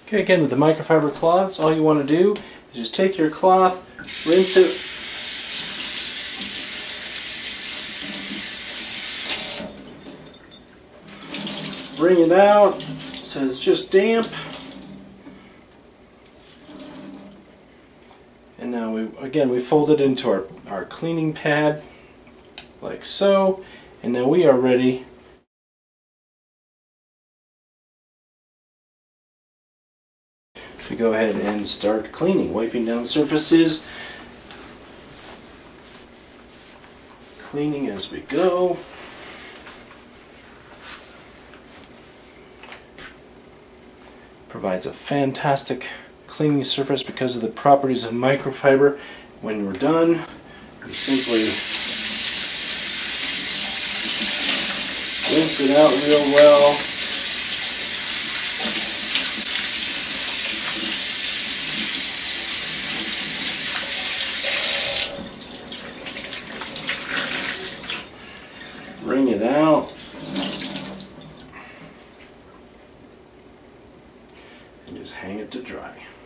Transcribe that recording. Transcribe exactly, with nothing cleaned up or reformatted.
Okay, again with the microfiber cloths, all you want to do is just take your cloth, rinse it, bring it out so it's just damp, and now we again we fold it into our, our cleaning pad like so, and now we are ready to go ahead and start cleaning, wiping down surfaces, cleaning as we go. Provides a fantastic cleaning surface because of the properties of microfiber. When we're done, we simply rinse it out real well. Wring it out. And just hang it to dry.